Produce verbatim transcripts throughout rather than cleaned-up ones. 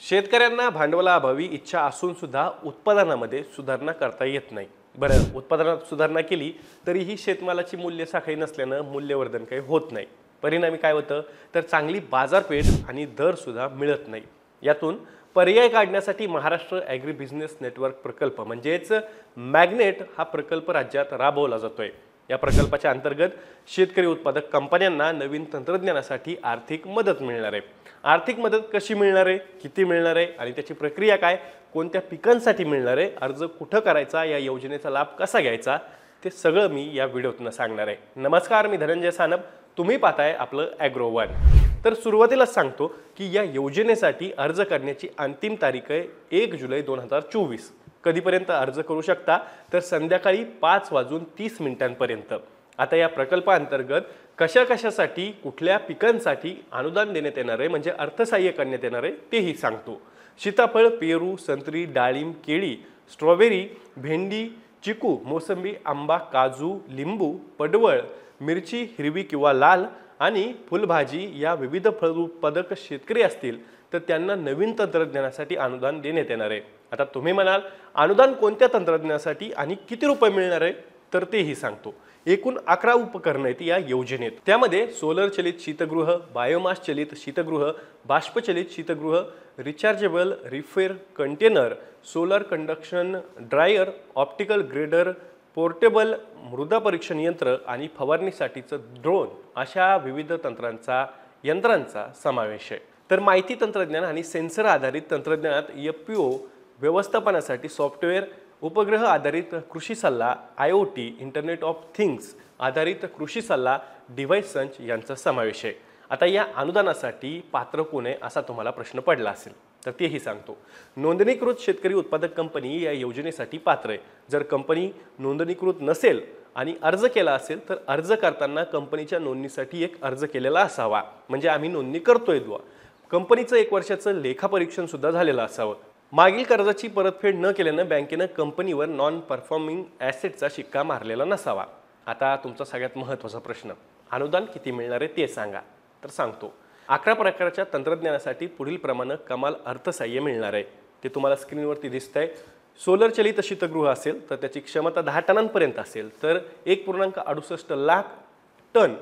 शेतकऱ्यांना भांडवलाअभावी इच्छा असून सुद्धा उत्पादनामध्ये सुधारणा करता येत नाही। बरं, उत्पादनात सुधारणा केली तरीही शेतमालाची मूल्य साखळी नसल्याने मूल्यवर्धन काही होत नाही। परिणामी काय होतं तर चांगली बाजारपेठ आणि दर सुद्धा मिळत नाही। यातून पर्याय काढण्यासाठी महाराष्ट्र ॲग्री बिझनेस नेटवर्क प्रकल्प म्हणजेच मॅग्नेट हा प्रकल्प राज्यात राबवला जातोय। या प्रकल्पाच्या अंतर्गत शेतकरी उत्पादक कंपन्यांना नवीन तंत्रज्ञानासाठी आर्थिक मदत मिळणार आहे। आर्थिक मदत कशी मिळणार आहे, किती मिळणार आहे आणि त्याची प्रक्रिया काय, कोणत्या पिकांसाठी मिळणार आहे, अर्ज कुठे करायचा, या योजनेचा लाभ कसा घ्यायचा, ते सगळं मी या व्हिडिओतून सांगणार आहे। नमस्कार, मी धनंजय सानप, तुम्ही पाहताय आपलं ॲग्रो वन। तर सुरुवातीलाच सांगतो की या योजनेसाठी अर्ज करण्याची अंतिम तारीख आहे एक जुलै दोन हजार चोवीस। कधीपर्यंत अर्ज करू शकता तर संध्याकाळी पाच वाजून तीस मिनिटांपर्यंत। आता या प्रकल्पाअंतर्गत कशा कशासाठी कुठल्या पिकांसाठी अनुदान देण्यात येणार आहे म्हणजे अर्थसहाय्य करण्यात येणार आहे तेही सांगतो। सीताफळ, पेरू, संत्री, डाळिंब, केळी, स्ट्रॉबेरी, भेंडी, चिकू, मोसंबी, आंबा, काजू, लिंबू, पडवळ, मिरची हिरवी किंवा लाल आणि फुलभाजी या विविध फळ उत्पादक शेतकरी असतील तर त्यांना नवीन तंत्रज्ञानासाठी अनुदान देण्यात येणार आहे। आता तुम्ही म्हणाल अनुदान कोणत्या तंत्रज्ञानासाठी आणि किती रुपये मिळणार आहे तर तेही सांगतो। एकूण अकरा उपकरणे आहेत या योजनेत। त्यामध्ये सोलर चलित शीतगृह, बायोमास चलित शीतगृह, बाष्पचलित शीतगृह, rechargeable refill container, solar conduction dryer, optical grader, portable मृदा परीक्षण यंत्र आणि फवारणीसाठीचं ड्रोन अशा विविध तंत्रांचा यंत्रांचा समावेश आहे। तर माहिती तंत्रज्ञान आणि सेन्सर आधारित तंत्रज्ञानात एफ पी ओ व्यवस्थापनासाठी सॉफ्टवेअर, उपग्रह आधारित कृषी सल्ला, I O T internet of things आधारित कृषी सल्ला डिव्हाइस संच यांचा समावेश आहे। आता या अनुदानासाठी पात्र कोण आहे असा तुम्हाला प्रश्न पडला असेल तर तेही सांगतो। नोंदणीकृत शेतकरी उत्पादक कंपनी या योजनेसाठी पात्र आहे। जर कंपनी नोंदणीकृत नसेल आणि अर्ज केला असेल तर अर्ज करताना कंपनीच्या नोंदणीसाठी एक अर्ज केलेला असावा, म्हणजे आम्ही नोंदणी करतोय बुवा। कंपनीचं एक वर्षाचं लेखापरीक्षण सुद्धा झालेलं असावं। मागील कर्जाची परतफेड न केल्यानं बँकेनं कंपनीवर नॉन परफॉर्मिंग ॲसेटचा शिक्का मारलेला नसावा। आता तुमचा सगळ्यात महत्त्वाचा प्रश्न, अनुदान किती मिळणार आहे ते सांगा। तर सांगतो, अकरा प्रकारच्या तंत्रज्ञानासाठी पुढील प्रमाणे कमाल अर्थसहाय्य मिळणार आहे। ते तुम्हाला स्क्रीनवरती दिसतंय। सोलर चलित शीतगृह असेल तर त्याची क्षमता दहा टनांपर्यंत असेल तर एक पूर्णांक अडुसष्ट लाख टन।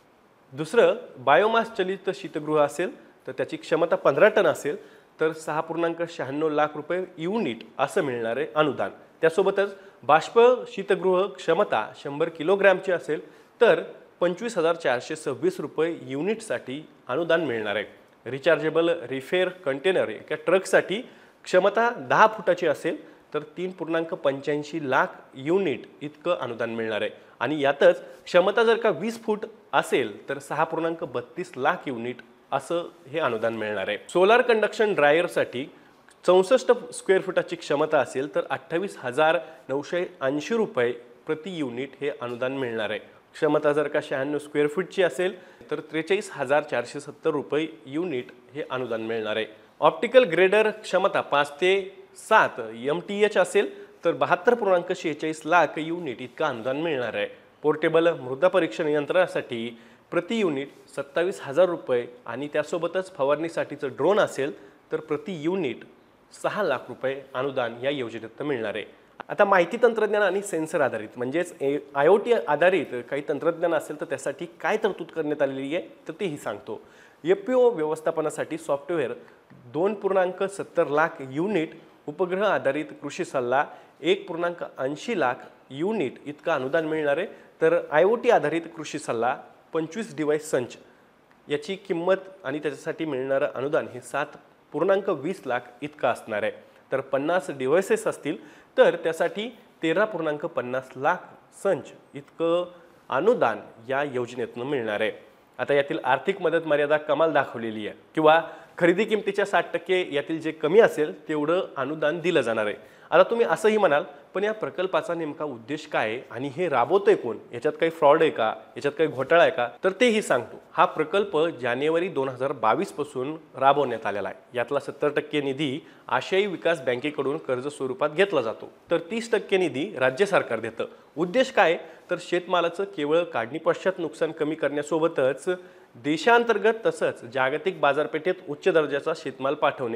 दुसरं बायोमास चलित शीतगृह असेल तर त्याची क्षमता पंधरा टन असेल तर सहा पूर्णांक शहाण्णव लाख रुपये युनिट असं मिळणार आहे अनुदान। त्यासोबतच बाष्प शीतगृह क्षमता शंभर किलोग्रॅमची असेल तर पंचवीस हजार चारशे सव्वीस रुपये युनिटसाठी अनुदान मिळणार आहे। रिचार्जेबल रिफिल कंटेनर एका ट्रकसाठी क्षमता दहा फुटाची असेल तर तीन पूर्णांक पंच्याऐंशी लाख युनिट इतकं अनुदान मिळणार आहे आणि यातच क्षमता जर का वीस फूट असेल तर सहा पूर्णांक बत्तीस लाख युनिट असं हे अनुदान मिळणार आहे। सोलार कंडक्शन ड्रायरसाठी चौसष्ट स्क्वेअर फुटाची क्षमता असेल तर अठ्ठावीस हजार नऊशे ऐंशी रुपये प्रति युनिट हे अनुदान मिळणार आहे। क्षमता जर का शहाण्णव स्क्वेअर फूटची असेल तर त्रेचाळीस हजार चारशे सत्तर रुपये युनिट हे अनुदान मिळणार आहे। ऑप्टिकल ग्रेडर क्षमता पाच ते सात एम टी एच असेल तर बहात्तर पूर्णांक शेहेचाळीस लाख युनिट इतकं अनुदान मिळणार आहे। पोर्टेबल मृदा परीक्षण यंत्रासाठी प्रति युनिट सत्तावीस हजार रुपये आणि त्यासोबतच फवारणीसाठीचं ड्रोन असेल तर प्रति युनिट सहा लाख रुपये अनुदान या योजनेत मिळणार आहे। आता माहिती तंत्रज्ञान आणि सेन्सर आधारित म्हणजेच आय ओ टी आधारित काही तंत्रज्ञान असेल तर त्यासाठी काय तरतूद करण्यात आलेली आहे तर तेही सांगतो। एफ पी ओ व्यवस्थापनासाठी सॉफ्टवेअर दोन पूर्णांक सत्तर लाख युनिट, उपग्रह आधारित कृषी सल्ला एक पूर्णांक ऐंशी लाख युनिट इतकं अनुदान मिळणार आहे। तर आय ओ टी आधारित कृषी सल्ला पंचवीस डिव्हाइस संच याची किंमत आणि त्याच्यासाठी मिळणारं अनुदान हे सात पूर्णांक वीस लाख इतकं असणार आहे। तर पन्नास डिव्हाइसेस असतील तर त्यासाठी तेरा पूर्णांक पन्नास लाख संच इतकं अनुदान या योजनेतून मिळणार आहे। आता यातील आर्थिक मदत मर्यादा कमाल दाखवलेली आहे किंवा खरेदी किमतीच्या साठ टक्के यातील जे कमी असेल तेवढं अनुदान दिलं जाणार आहे। आता तुम्ही असंही म्हणाल पण या प्रकल्पाचा नेमका उद्देश काय आहे आणि हे राबवतोय कोण, याच्यात काही फ्रॉड आहे का, याच्यात काही घोटाळा आहे का तर तेही सांगतो। हा प्रकल्प जानेवारी दोन हजार बावीस पासून राबवण्यात आलेला आहे। यातला सत्तर टक्के निधी आशियाई विकास बँकेकडून कर्ज स्वरूपात घेतला जातो तर तीस टक्के निधी राज्य सरकार देतं। उद्देश काय तर शेतमालाचं केवळ काढणी पश्चात नुकसान कमी करण्यासोबतच देशांतर्गत तसंच जागतिक बाजारपेठेत उच्च दर्जाचा शेतमाल पाठवणे,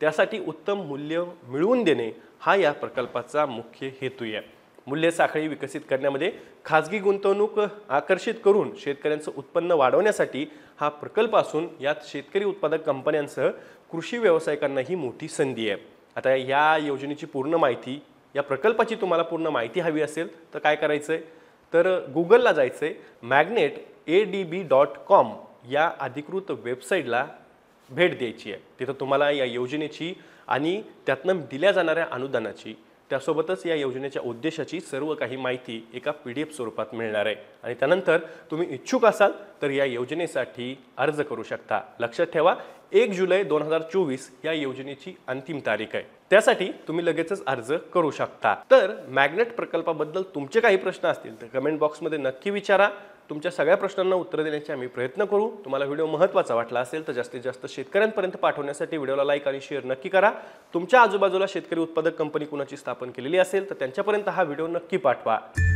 त्यासाठी उत्तम मूल्य मिळवून देणे हा या प्रकल्पाचा मुख्य हेतू आहे। मूल्य साखळी विकसित करण्यामध्ये खाजगी गुंतवणूक आकर्षित करून शेतकऱ्यांचं उत्पन्न वाढवण्यासाठी हा प्रकल्प असून यात शेतकरी उत्पादक कंपन्यांसह कृषी व्यावसायिकांनाही मोठी संधी आहे। आता या योजनेची पूर्ण माहिती, या प्रकल्पाची तुम्हाला पूर्ण माहिती हवी असेल तर काय करायचं आहे, तर गुगलला जायचं आहे, magnet A D B dot com या अधिकृत वेबसाईटला भेट द्यायची आहे। तिथं तुम्हाला या योजनेची आणि त्यातनं दिल्या जाणाऱ्या अनुदानाची, त्यासोबतच या योजनेच्या उद्देशाची सर्व काही माहिती एका पी डी एफ स्वरूपात मिळणार आहे आणि त्यानंतर तुम्ही इच्छुक असाल तर या योजनेसाठी अर्ज करू शकता। लक्षात ठेवा, एक जुलै दोन हजार चोवीस या योजनेची अंतिम तारीख आहे, त्यासाठी तुम्ही लगेचच अर्ज करू शकता। तर मॅग्नेट प्रकल्पाबद्दल तुमचे काही प्रश्न असतील तर कमेंट बॉक्समध्ये नक्की विचारा। तुमच्या सगळ्या प्रश्नांना उत्तर देण्याचे आम्ही प्रयत्न करू। तुम्हाला व्हिडिओ महत्त्वाचा वाटला असेल तर जास्तीत जास्त शेतकऱ्यांपर्यंत पाठवण्यासाठी व्हिडिओला लाईक आणि शेअर नक्की करा। तुमच्या आजूबाजूला शेतकरी उत्पादक कंपनी कुणाची स्थापन केलेली असेल तर त्यांच्यापर्यंत हा व्हिडिओ नक्की पाठवा।